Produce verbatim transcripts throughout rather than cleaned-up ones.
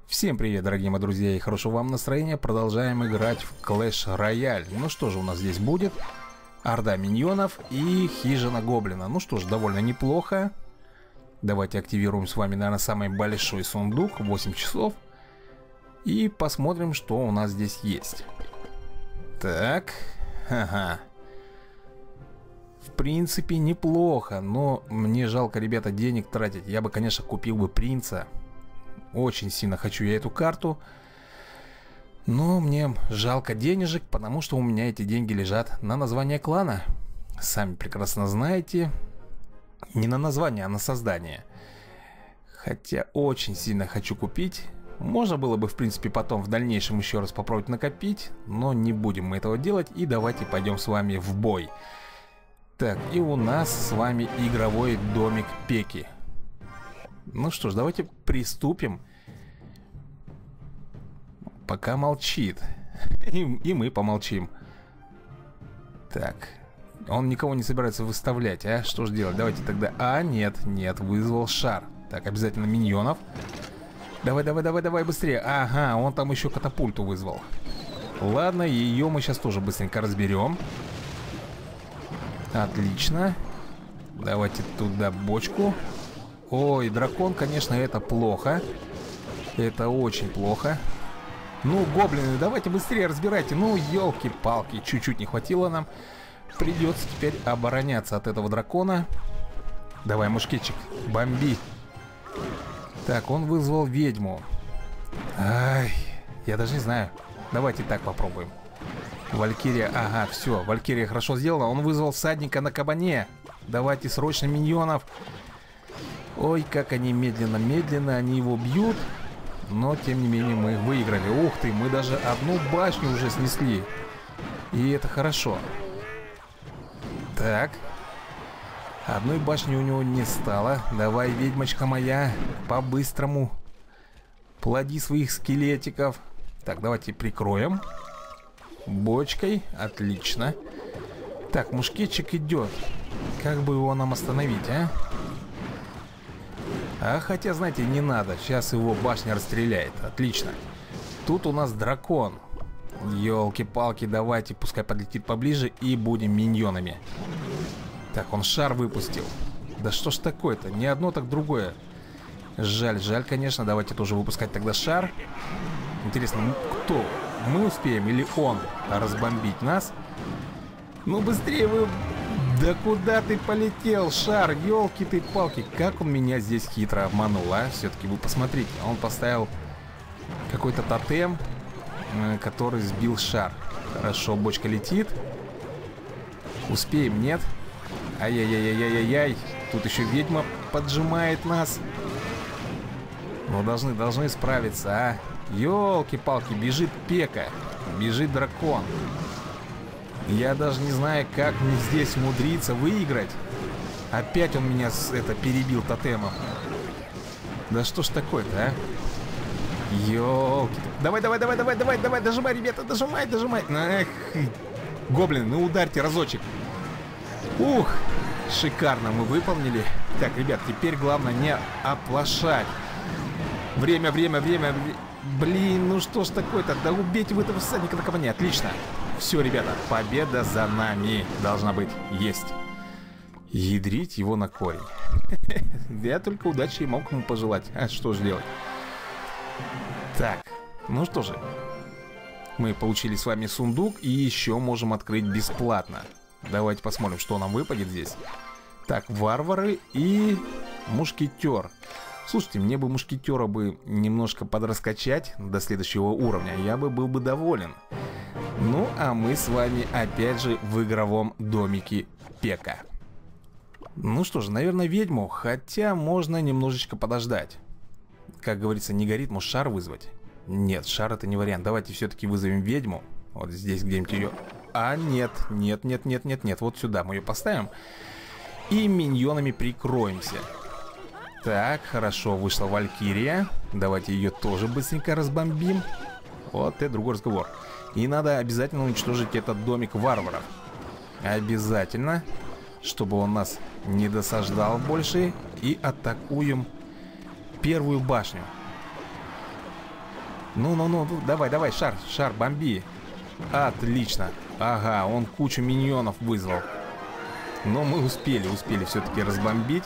Всем привет, дорогие мои друзья, и хорошего вам настроения. Продолжаем играть в Clash Royale. Ну что же у нас здесь будет? Орда миньонов и хижина гоблина. Ну что ж, довольно неплохо. Давайте активируем с вами, наверное, самый большой сундук, восемь часов. И посмотрим, что у нас здесь есть. Так, ага. В принципе, неплохо, но мне жалко, ребята, денег тратить. Я бы, конечно, купил бы принца. Очень сильно хочу я эту карту. Но мне жалко денежек, потому что у меня эти деньги лежат на название клана. Сами прекрасно знаете. Не на название, а на создание. Хотя очень сильно хочу купить. Можно было бы, в принципе, потом в дальнейшем еще раз попробовать накопить. Но не будем мы этого делать. И давайте пойдем с вами в бой. Так, и у нас с вами игровой домик Пеки. Ну что ж, давайте приступим. Пока молчит. И, и мы помолчим. Так. Он никого не собирается выставлять, а? Что ж делать? Давайте тогда... А, нет, нет, вызвал шар. Так, обязательно миньонов. Давай, давай, давай, давай, быстрее. Ага, он там еще катапульту вызвал. Ладно, ее мы сейчас тоже быстренько разберем. Отлично. Давайте туда бочку. Ой, дракон, конечно, это плохо. Это очень плохо. Ну, гоблины, давайте быстрее разбирайте. Ну, елки-палки, чуть-чуть не хватило нам. Придется теперь обороняться от этого дракона. Давай, мушкетчик, бомби. Так, он вызвал ведьму. Ай, я даже не знаю. Давайте так попробуем. Валькирия, ага, все, Валькирия хорошо сделала. Он вызвал всадника на кабане. Давайте срочно миньонов. Ой, как они медленно-медленно, они его бьют. Но, тем не менее, мы выиграли. Ух ты, мы даже одну башню уже снесли. И это хорошо. Так. Одной башни у него не стало. Давай, ведьмочка моя, по-быстрому плоди своих скелетиков. Так, давайте прикроем бочкой, отлично. Так, мушкетчик идет. Как бы его нам остановить, а? А хотя, знаете, не надо. Сейчас его башня расстреляет. Отлично. Тут у нас дракон. Ёлки-палки, давайте, пускай подлетит поближе и будем миньонами. Так, он шар выпустил. Да что ж такое-то? Не одно, так другое. Жаль, жаль, конечно. Давайте тоже выпускать тогда шар. Интересно, кто? Мы успеем или он разбомбить нас? Ну, быстрее вы... Да куда ты полетел, шар? Ёлки ты палки, как он меня здесь хитро обманул, а? Все-таки вы посмотрите, он поставил какой-то тотем, который сбил шар. Хорошо, бочка летит. Успеем, нет? Ай-яй-яй-яй-яй-яй. Тут еще ведьма поджимает нас. Но должны, должны справиться, а? Ёлки-палки, бежит Пека, бежит дракон. Я даже не знаю, как мне здесь умудриться выиграть. Опять он меня с, это, перебил тотемом. Да что ж такое-то, а? Ёлки. Давай, давай, давай, давай, давай, давай, дожимай, ребята, дожимай, дожимай. Эх, гоблин, ну ударьте разочек. Ух, шикарно мы выполнили. Так, ребят, теперь главное не оплошать. Время, время, время. Блин, ну что ж такое-то? Да убейте вы этого всадника на кабане. Отлично. Все, ребята, победа за нами должна быть. Есть. Ядрить его на корень. Я только удачи и мог ему пожелать. А что же делать? Так, ну что же. Мы получили с вами сундук и еще можем открыть бесплатно. Давайте посмотрим, что нам выпадет здесь. Так, варвары и мушкетер. Слушайте, мне бы мушкетера бы немножко подраскачать до следующего уровня. Я бы был бы доволен. Ну, а мы с вами опять же в игровом домике Пека. Ну что же, наверное, ведьму. Хотя можно немножечко подождать. Как говорится, не горит, может шар вызвать? Нет, шар это не вариант. Давайте все-таки вызовем ведьму. Вот здесь где-нибудь ее... А, нет, нет, нет, нет, нет, нет. Вот сюда мы ее поставим. И миньонами прикроемся. Так, хорошо, вышла Валькирия. Давайте ее тоже быстренько разбомбим. Вот это другой разговор. И надо обязательно уничтожить этот домик варваров. Обязательно. Чтобы он нас не досаждал больше. И атакуем первую башню. Ну-ну-ну, давай, давай, шар, шар, бомби. Отлично. Ага, он кучу миньонов вызвал. Но мы успели, успели все-таки разбомбить.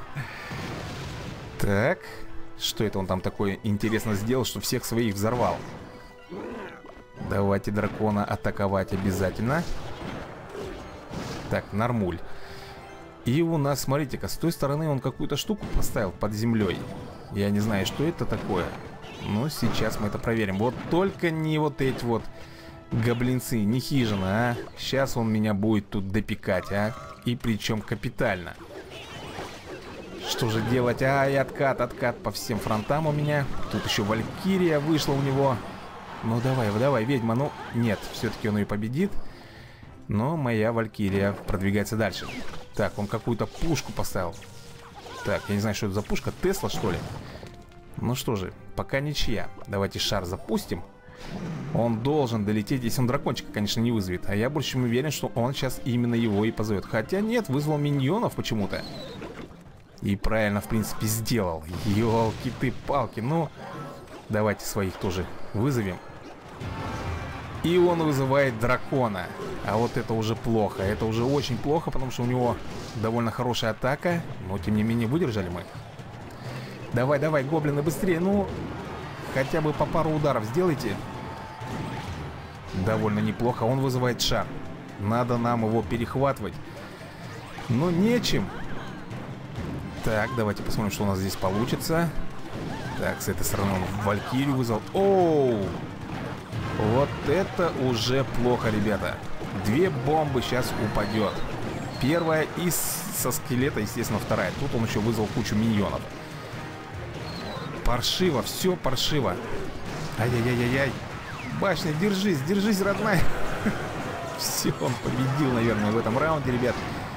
Так, что это он там такое интересно сделал, что всех своих взорвал? Давайте дракона атаковать обязательно. Так, нормуль. И у нас, смотрите-ка, с той стороны он какую-то штуку поставил под землей. Я не знаю, что это такое. Но сейчас мы это проверим. Вот только не вот эти вот гоблинцы, не хижина, а. Сейчас он меня будет тут допекать, а. И причем капитально. Что же делать? Ай, откат, откат по всем фронтам у меня. Тут еще Валькирия вышла у него. Ну давай, давай, ведьма. Ну, нет, все-таки он ее победит. Но моя Валькирия продвигается дальше. Так, он какую-то пушку поставил. Так, я не знаю, что это за пушка. Тесла, что ли? Ну что же, пока ничья. Давайте шар запустим. Он должен долететь, если он дракончика, конечно, не вызовет. А я больше чем уверен, что он сейчас именно его и позовет. Хотя нет, вызвал миньонов почему-то. И правильно, в принципе, сделал. Ёлки ты палки. Ну, давайте своих тоже вызовем. И он вызывает дракона. А вот это уже плохо. Это уже очень плохо, потому что у него довольно хорошая атака. Но, тем не менее, выдержали мы. Давай, давай, гоблины, быстрее. Ну, хотя бы по пару ударов сделайте. Довольно неплохо. Он вызывает шар. Надо нам его перехватывать. Но нечем. Так, давайте посмотрим, что у нас здесь получится. Так, с этой стороны он Валькирию вызвал. Оу! Вот это уже плохо, ребята. Две бомбы сейчас упадет. Первая и со скелета, естественно, вторая. Тут он еще вызвал кучу миньонов. Паршиво, все паршиво. Ай-яй-яй-яй-яй. Башня, держись, держись, родная. Все, он победил, наверное, в этом раунде, ребят.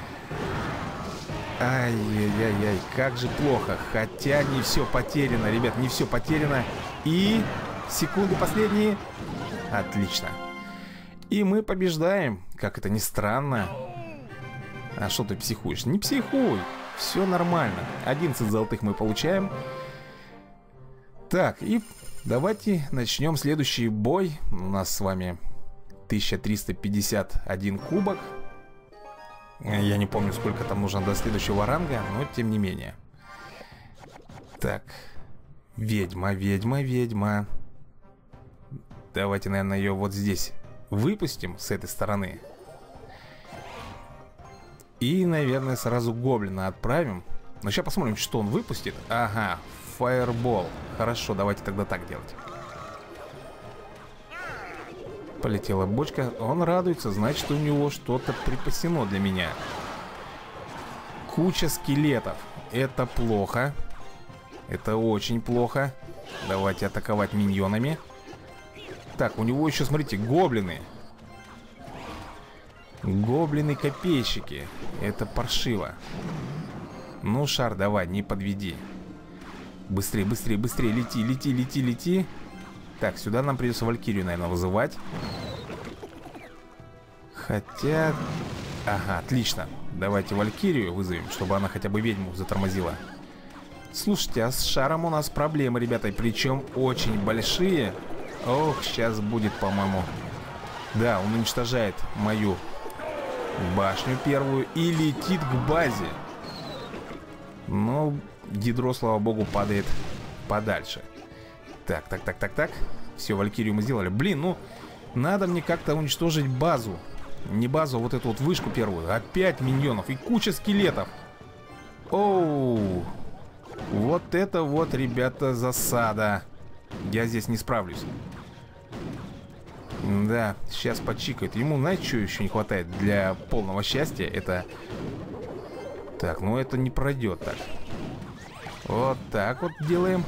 Ай-яй-яй-яй, как же плохо. Хотя не все потеряно, ребят, не все потеряно. И секунды последние. Отлично. И мы побеждаем. Как это ни странно. А что ты психуешь? Не психуй. Все нормально. одиннадцать золотых мы получаем. Так, и давайте начнем следующий бой. У нас с вами тысяча триста пятьдесят один кубок. Я не помню, сколько там нужно до следующего ранга, но тем не менее. Так. Ведьма, ведьма, ведьма. Давайте, наверное, ее вот здесь выпустим, с этой стороны. И, наверное, сразу гоблина отправим. Но сейчас посмотрим, что он выпустит. Ага, фаербол. Хорошо, давайте тогда так делать. Полетела бочка. Он радуется, значит, у него что-то припасено для меня. Куча скелетов. Это плохо. Это очень плохо. Давайте атаковать миньонами. Так, у него еще, смотрите, гоблины. Гоблины-копейщики. Это паршиво. Ну, шар, давай, не подведи. Быстрее, быстрее, быстрее. Лети, лети, лети, лети. Так, сюда нам придется Валькирию, наверное, вызывать. Хотя... Ага, отлично. Давайте Валькирию вызовем, чтобы она хотя бы ведьму затормозила. Слушайте, а с шаром у нас проблемы, ребята. Причем очень большие. Ох, сейчас будет, по-моему. Да, он уничтожает мою башню первую и летит к базе. Но ядро, слава богу, падает подальше. Так, так, так, так, так. Все, Валькирию мы сделали. Блин, ну, надо мне как-то уничтожить базу. Не базу, а вот эту вот вышку первую. Опять миньонов и куча скелетов. Оу. Вот это вот, ребята, засада. Я здесь не справлюсь. Да, сейчас почикает. Ему, знаете, что еще не хватает для полного счастья? Это... Так, ну это не пройдет так. Вот так вот делаем.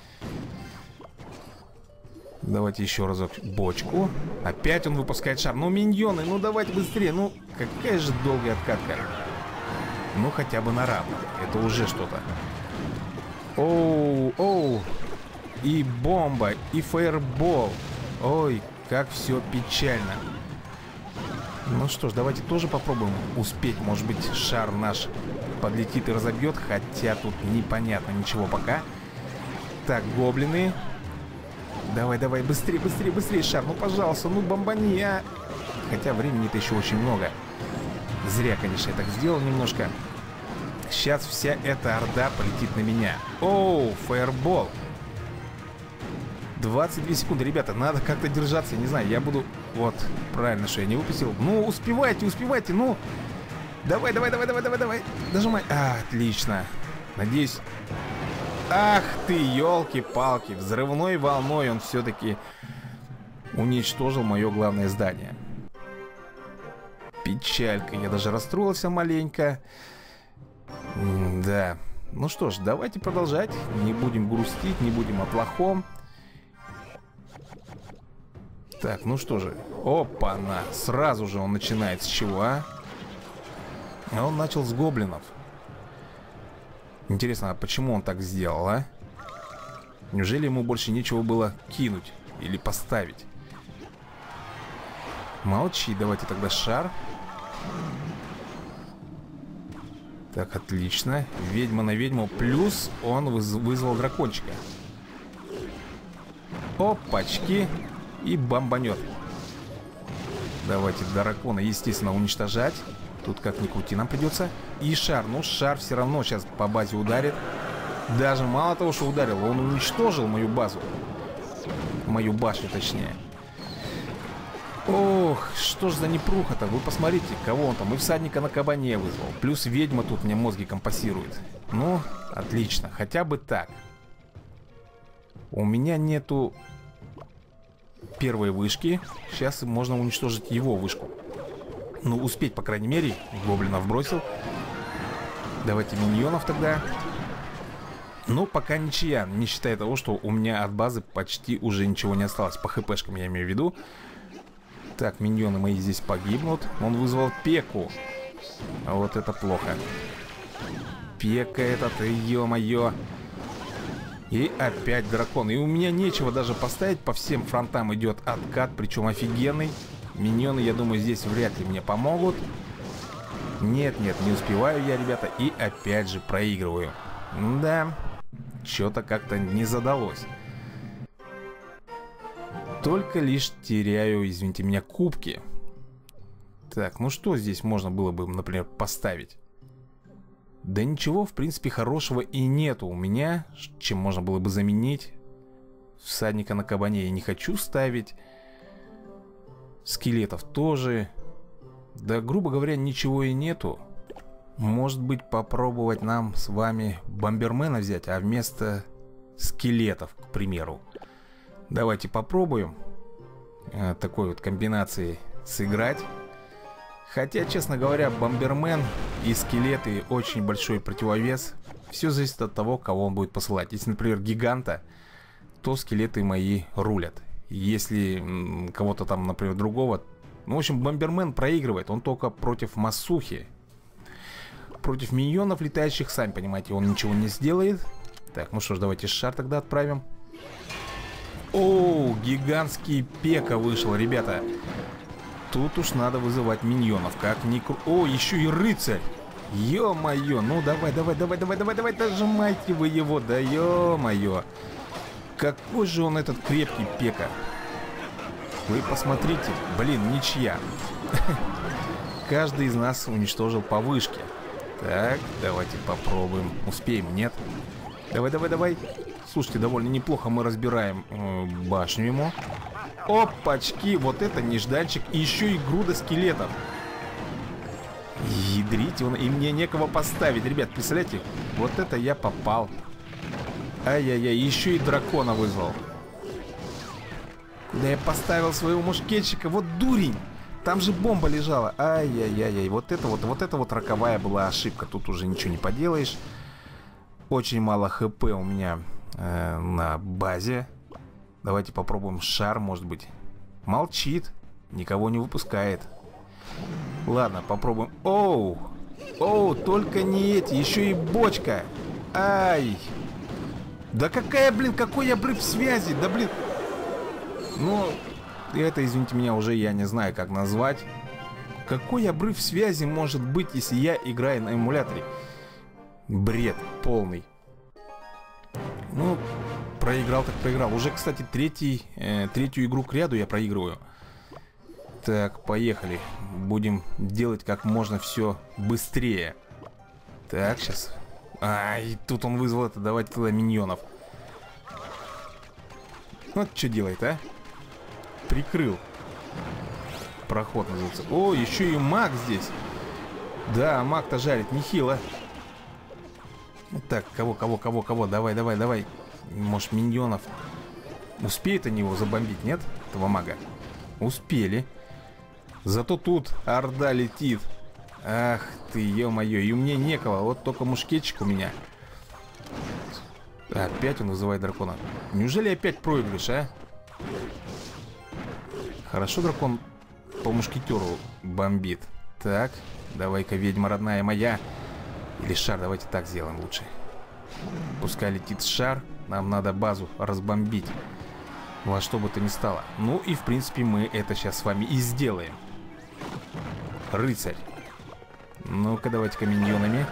Давайте еще разок бочку. Опять он выпускает шар. Ну, миньоны, ну давайте быстрее. Ну, какая же долгая откатка. Ну, хотя бы на равных. Это уже что-то. Оу, оу. И бомба, и фаербол. Ой, как все печально. Ну что ж, давайте тоже попробуем успеть. Может быть, шар наш подлетит и разобьет. Хотя тут непонятно ничего пока. Так, гоблины. Давай, давай, быстрее, быстрее, быстрее, шар. Ну, пожалуйста, ну, бомбани, а. Хотя времени-то еще очень много. Зря, конечно, я так сделал немножко. Сейчас вся эта орда полетит на меня. Оу, фаербол. двадцать две секунды, ребята, надо как-то держаться. Не знаю, я буду... Вот, правильно, что я не выпустил. Ну, успевайте, успевайте, ну. Давай, давай, давай, давай, давай, давай. Нажимай. А, отлично. Надеюсь... Ах ты, елки-палки. Взрывной волной он все-таки уничтожил мое главное здание. Печалька. Я даже расстроился маленько. М да. Ну что ж, давайте продолжать. Не будем грустить, не будем о плохом. Так, ну что же. Опа-на. Сразу же он начинает с чего, а? А он начал с гоблинов. Интересно, а почему он так сделал, а? Неужели ему больше нечего было кинуть или поставить? Молчи, давайте тогда шар. Так, отлично. Ведьма на ведьму. Плюс он выз вызвал дракончика. Опачки. И бомбанет. Давайте дракона, естественно, уничтожать. Тут как ни крути нам придется. И шар, ну шар все равно сейчас по базе ударит. Даже мало того, что ударил, он уничтожил мою базу. Мою башню, точнее. Ох, что ж за непруха-то. Вы посмотрите, кого он там. И всадника на кабане вызвал. Плюс ведьма тут мне мозги компасирует. Ну, отлично, хотя бы так. У меня нету первой вышки. Сейчас можно уничтожить его вышку. Ну, успеть, по крайней мере. Гоблинов бросил. Давайте миньонов тогда. Ну, пока ничья. Не считая того, что у меня от базы почти уже ничего не осталось. По хпшкам я имею в виду. Так, миньоны мои здесь погибнут. Он вызвал Пеку. А вот это плохо. Пека этот, ё-моё. И опять дракон. И у меня нечего даже поставить. По всем фронтам идет откат, причем офигенный. Миньоны, я думаю, здесь вряд ли мне помогут. Нет, нет, не успеваю я, ребята. И опять же проигрываю. Да, что-то как-то не задалось. Только лишь теряю, извините меня, кубки. Так, ну что здесь можно было бы, например, поставить? Да ничего, в принципе, хорошего и нету у меня, чем можно было бы заменить. Всадника на кабане я не хочу ставить. Скелетов тоже. Да, грубо говоря, ничего и нету. Может быть, попробовать нам с вами бомбермена взять, а вместо скелетов, к примеру. Давайте попробуем э, такой вот комбинацией сыграть. Хотя, честно говоря, бомбермен и скелеты очень большой противовес. Все зависит от того, кого он будет посылать. Если, например, гиганта, то скелеты мои рулят. Если кого-то там, например, другого... Ну, в общем, бомбермен проигрывает. Он только против массухи. Против миньонов летающих, сами понимаете, он ничего не сделает. Так, ну что ж, давайте шар тогда отправим. Оу, гигантский Пека вышел, ребята. Тут уж надо вызывать миньонов. Как ни кру... О, еще и рыцарь. Ё-моё, ну давай, давай, давай, давай, давай, давай, дожимайте вы его, да ё-моё. Какой же он этот крепкий Пека. Вы посмотрите, блин, ничья. Каждый из нас уничтожил по вышке. Так, давайте попробуем. Успеем, нет? Давай, давай, давай. Слушайте, довольно неплохо мы разбираем э, башню ему. Опачки, вот это нежданчик. И еще и груда скелетов. Ядрите, он, и мне некого поставить. Ребят, представляете, вот это я попал. Ай-яй-яй, еще и дракона вызвал. Да я поставил своего мушкетчика. Вот дурень. Там же бомба лежала. Ай-яй-яй-яй. Вот это вот, вот это вот роковая была ошибка. Тут уже ничего не поделаешь. Очень мало хп у меня э, на базе. Давайте попробуем шар, может быть. Молчит. Никого не выпускает. Ладно, попробуем. Оу! Оу, только не эти. Еще и бочка. Ай! Да какая, блин, какой обрыв связи? Да, блин. Ну, это, извините меня, уже я не знаю, как назвать. Какой обрыв связи может быть, если я играю на эмуляторе? Бред полный. Ну, проиграл так проиграл. Уже, кстати, третий, э, третью игру к ряду я проигрываю. Так, поехали. Будем делать как можно все быстрее. Так, сейчас. Ай, тут он вызвал это. Давайте туда миньонов. Вот что делает, а? Прикрыл. Проход называется. О, еще и маг здесь. Да, маг-то жарит нехило. Так, кого, кого, кого, кого? Давай, давай, давай. Может, миньонов. Успеет они его забомбить, нет? Этого мага. Успели. Зато тут орда летит. Ах ты, ё-моё. И у меня некого. Вот только мушкетчик у меня. Опять он вызывает дракона. Неужели опять проигрыш, а? Хорошо дракон по мушкетеру бомбит. Так, давай-ка, ведьма родная моя. Или шар, давайте так сделаем лучше. Пускай летит шар. Нам надо базу разбомбить. Во что бы то ни стало. Ну и в принципе мы это сейчас с вами и сделаем. Рыцарь. Ну-ка, давайте-ка миньонами.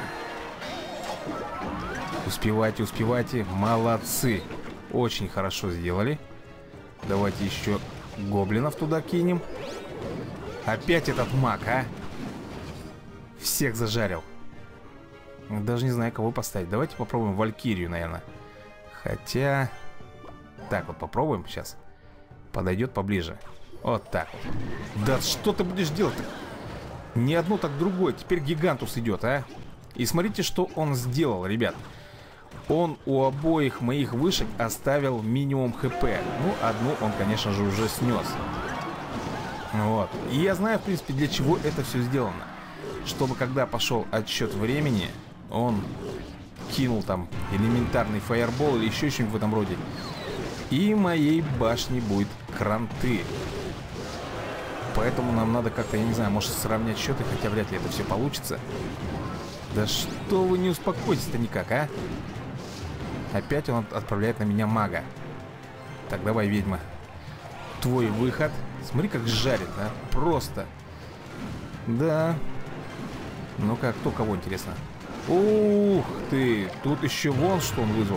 Успевайте, успевайте. Молодцы. Очень хорошо сделали. Давайте еще гоблинов туда кинем. Опять этот маг, а? Всех зажарил. Даже не знаю, кого поставить. Давайте попробуем Валькирию, наверное. Хотя... Так вот, попробуем сейчас. Подойдет поближе. Вот так вот. Да что ты будешь делать-то? Не одно, так другое. Теперь Гигантус идет, а? И смотрите, что он сделал, ребят. Он у обоих моих вышек оставил минимум хп. Ну, одну он, конечно же, уже снес. Вот. И я знаю, в принципе, для чего это все сделано. Чтобы, когда пошел отсчет времени, он кинул там элементарный фаербол или еще что-нибудь в этом роде. И моей башне будет кранты. Поэтому нам надо как-то, я не знаю, может сравнять счеты, хотя вряд ли это все получится. Да что вы не успокойтесь-то никак, а? Опять он отправляет на меня мага. Так, давай, ведьма. Твой выход. Смотри, как жарит, а? Просто. Да. Ну-ка, кто кого, интересно? Ух ты! Тут еще вон что он вызвал.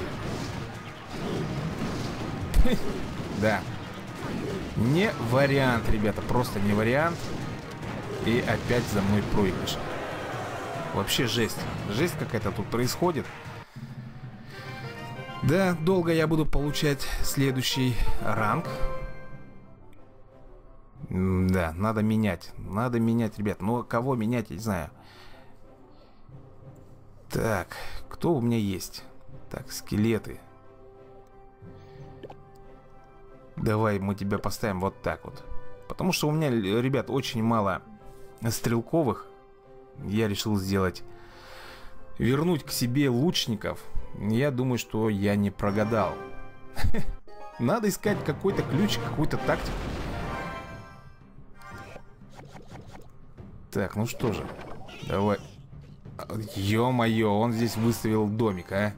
Да. Не вариант, ребята. Просто не вариант. И опять за мной проигрыш. Вообще жесть. Жесть какая-то тут происходит. Да, долго я буду получать следующий ранг. Да, надо менять. Надо менять, ребят. Ну, кого менять, я не знаю. Так, кто у меня есть? Так, скелеты. Давай мы тебя поставим вот так вот. Потому что у меня, ребят, очень мало стрелковых. Я решил сделать... Вернуть к себе лучников. Я думаю, что я не прогадал. Надо искать какой-то ключ, какую-то тактику. Так, ну что же. Давай. Ё-моё, он здесь выставил домик, а?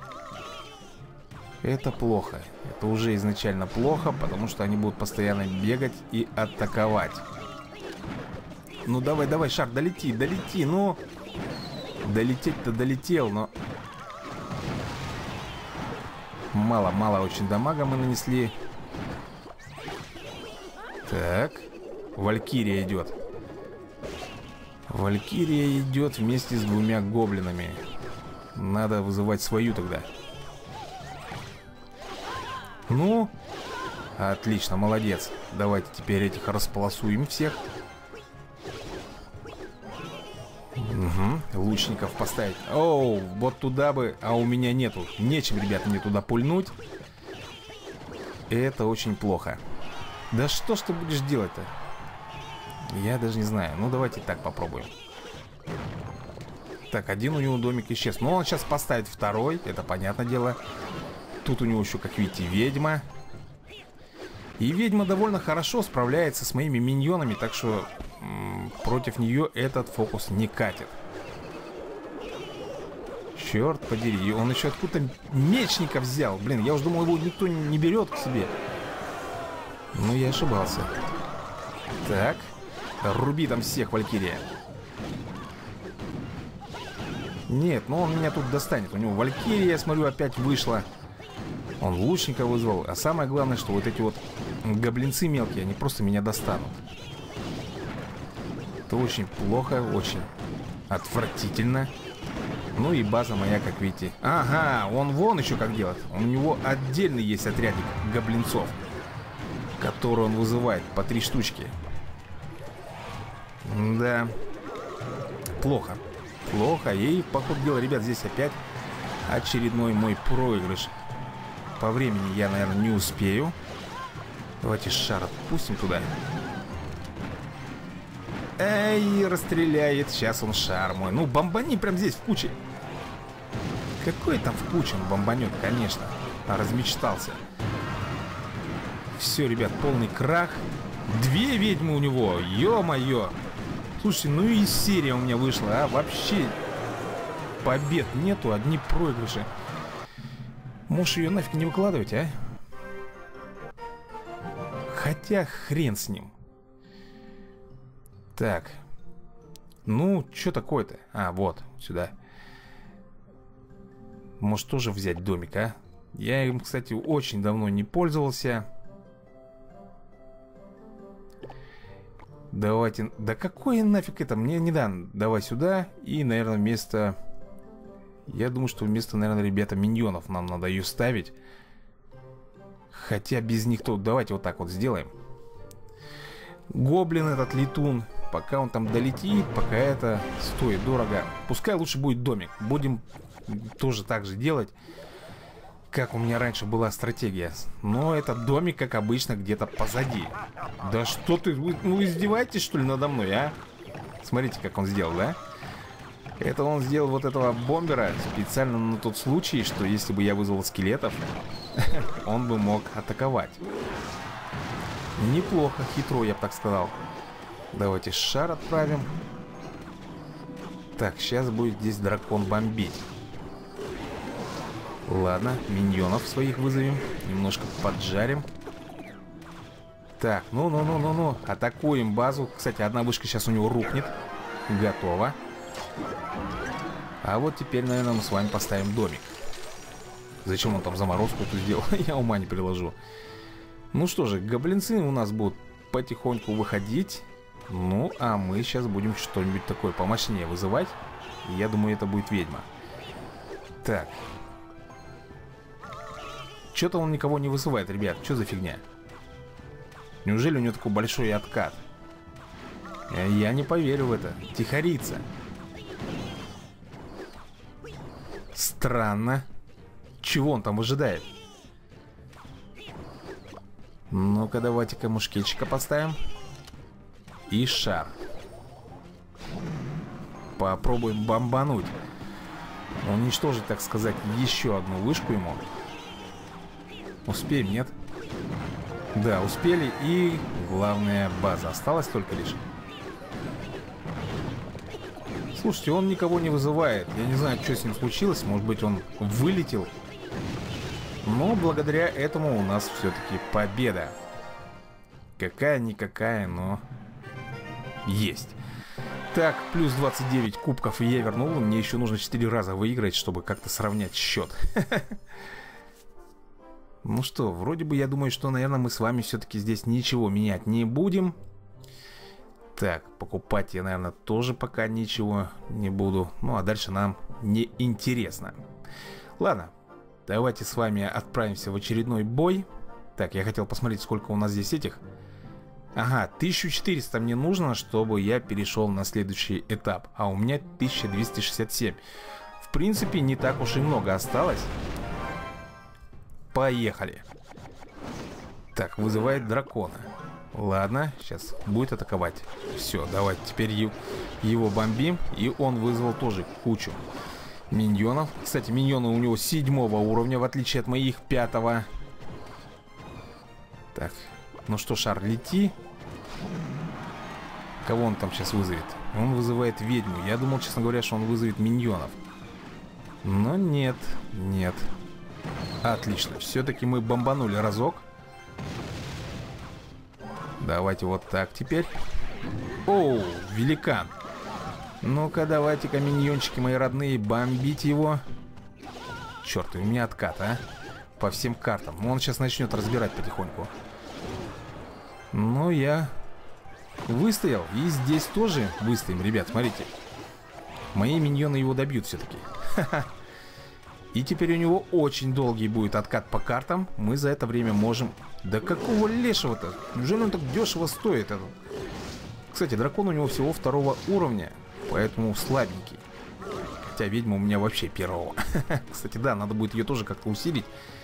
Это плохо. Это уже изначально плохо, потому что они будут постоянно бегать и атаковать. Ну давай, давай, шар, долети, долети, ну. Долететь-то долетел, но... Мало, мало очень дамага мы нанесли. Так. Валькирия идет. Валькирия идет вместе с двумя гоблинами. Надо вызывать свою тогда. Ну, отлично, молодец. Давайте теперь этих располосуем всех. Угу, лучников поставить. Оу, вот туда бы, а у меня нету. Нечем, ребята, мне туда пульнуть. Это очень плохо. Да что ж ты будешь делать-то? Я даже не знаю. Ну, давайте так попробуем. Так, один у него домик исчез. Но он сейчас поставит второй, это понятное дело. Тут у него еще, как видите, ведьма. И ведьма довольно хорошо справляется с моими миньонами. Так что м- против нее этот фокус не катит. Черт подери, он еще откуда-то мечника взял. Блин, я уже думал, его никто не берет к себе. Но я ошибался. Так, руби там всех, Валькирия. Нет, ну он меня тут достанет. У него Валькирия, я смотрю, опять вышла. Он лучника вызвал. А самое главное, что вот эти вот гоблинцы мелкие, они просто меня достанут. Это очень плохо, очень отвратительно. Ну и база моя, как видите. Ага, он вон еще как делает. У него отдельный есть отрядик гоблинцов, который он вызывает по три штучки. Да. Плохо. Плохо. И, по ходу дела, ребят, здесь опять очередной мой проигрыш. По времени я, наверное, не успею. Давайте шар отпустим туда. Эй, расстреляет. Сейчас он шар мой. Ну, бомбани прям здесь в куче. Какой там в куче он бомбанет, конечно. Размечтался. Все, ребят, полный крах. Две ведьмы у него. Ё-моё. Слушайте, ну и серия у меня вышла, а? Вообще побед нету, одни проигрыши. Можешь ее нафиг не выкладывать, а? Хотя хрен с ним. Так. Ну, что такое-то? А, вот, сюда. Может тоже взять домик, а? Я им, кстати, очень давно не пользовался. Давайте... Да какое нафиг это? Мне не дан. Давай сюда. И, наверное, вместо... Я думаю, что вместо, наверное, ребята, миньонов нам надо ее ставить. Хотя без них то... Давайте вот так вот сделаем. Гоблин этот летун. Пока он там долетит, пока это стоит дорого. Пускай лучше будет домик. Будем тоже так же делать, как у меня раньше была стратегия. Но этот домик, как обычно, где-то позади. Да что ты, вы, ну, издеваетесь, что ли, надо мной, а? Смотрите, как он сделал, да? Это он сделал вот этого бомбера специально на тот случай, что если бы я вызвал скелетов, он бы мог атаковать. Неплохо, хитро, я бы так сказал. Давайте шар отправим. Так, сейчас будет здесь дракон бомбить. Ладно, миньонов своих вызовем. Немножко поджарим. Так, ну-ну-ну-ну-ну. Атакуем базу. Кстати, одна вышка сейчас у него рухнет. Готово. А вот теперь, наверное, мы с вами поставим домик. Зачем он там заморозку эту сделал? Я ума не приложу. Ну что же, гоблинцы у нас будут потихоньку выходить. Ну, а мы сейчас будем что-нибудь такое помощнее вызывать. И я думаю, это будет ведьма. Так. Что-то он никого не вызывает, ребят. Что за фигня? Неужели у него такой большой откат? Я не поверю в это. Тихорица. Странно. Чего он там ожидает? Ну-ка, давайте-ка мушкетчика поставим. И шар. Попробуем бомбануть. Уничтожить, так сказать, еще одну вышку ему. Успеем, нет? Да, успели. И главная база осталась только лишь. Слушайте, он никого не вызывает. Я не знаю, что с ним случилось. Может быть, он вылетел. Но благодаря этому у нас все-таки победа. Какая-никакая, но есть. Так, плюс двадцать девять кубков я вернул. Мне еще нужно четыре раза выиграть, чтобы как-то сравнять счет. Ну что, вроде бы я думаю, что, наверное, мы с вами все-таки здесь ничего менять не будем. Так, покупать я, наверное, тоже пока ничего не буду. Ну, а дальше нам не интересно. Ладно, давайте с вами отправимся в очередной бой. Так, я хотел посмотреть, сколько у нас здесь этих. Ага, тысяча четыреста мне нужно, чтобы я перешел на следующий этап. А у меня тысяча двести шестьдесят семь. В принципе, не так уж и много осталось. Поехали. Так, вызывает дракона. Ладно, сейчас будет атаковать. Все, давайте теперь его бомбим. И он вызвал тоже кучу миньонов. Кстати, миньоны у него седьмого уровня, в отличие от моих пятого. Так, ну что, шар, лети. Кого он там сейчас вызовет? Он вызывает ведьму. Я думал, честно говоря, что он вызовет миньонов. Но нет, нет. Отлично, все-таки мы бомбанули разок. Давайте вот так теперь. Оу, великан. Ну-ка, давайте-ка, миньончики мои родные, бомбить его. Черт, у меня откат, а? по всем картам. Он сейчас начнет разбирать потихоньку. Но я выстоял. И здесь тоже выстоим, ребят, смотрите. Мои миньоны его добьют все-таки. И теперь у него очень долгий будет откат по картам. Мы за это время можем... Да какого лешего-то? Неужели он так дешево стоит? Этот? Кстати, дракон у него всего второго уровня, поэтому слабенький. Хотя ведьма у меня вообще первого. Кстати, да, надо будет ее тоже как-то усилить.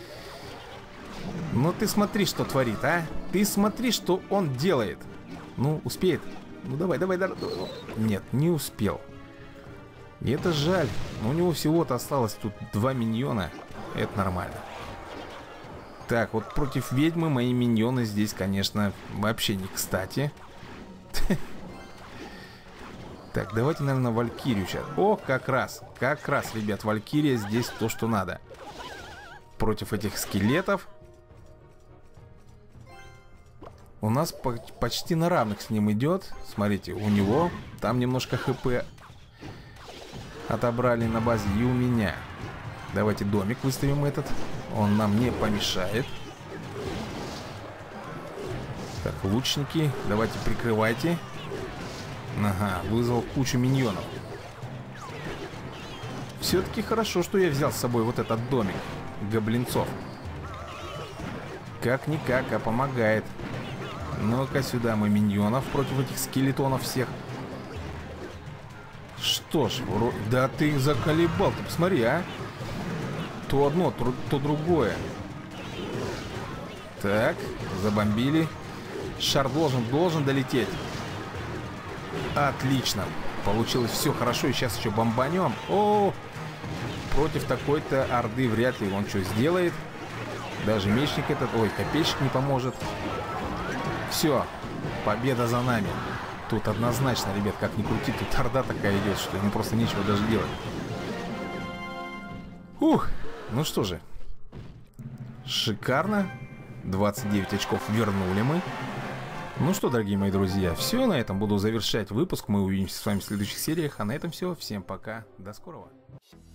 Но ты смотри, что творит, а? Ты смотри, что он делает. Ну, успеет? Ну, давай, давай, давай. Нет, не успел. И это жаль. Но у него всего-то осталось тут два миньона. Это нормально. Так, вот против ведьмы мои миньоны здесь, конечно, вообще не кстати. Так, давайте, наверное, Валькирию сейчас. О, как раз, как раз, ребят, Валькирия здесь то, что надо. Против этих скелетов. У нас по почти на равных с ним идет. Смотрите, у него там немножко хп отобрали на базе и у меня. Давайте домик выставим этот. Он нам не помешает. Так, лучники, давайте прикрывайте. Ага, вызвал кучу миньонов. Все-таки хорошо, что я взял с собой вот этот домик гоблинцов. Как-никак, а помогает. Ну-ка сюда мы миньонов против этих скелетонов всех. Что ж, вро... да ты заколебал, ты посмотри, а. То одно, то, то другое. Так, забомбили. Шар должен, должен долететь. Отлично. Получилось все хорошо, и сейчас еще бомбанем. О, против такой-то орды вряд ли он что сделает. Даже мечник этот, ой, копейщик не поможет. Все, победа за нами. Тут однозначно, ребят, как ни крути, тут орда такая идет, что ему просто нечего даже делать. Ух, ну что же. Шикарно. двадцать девять очков вернули мы. Ну что, дорогие мои друзья, все, на этом буду завершать выпуск. Мы увидимся с вами в следующих сериях. А на этом все. Всем пока. До скорого.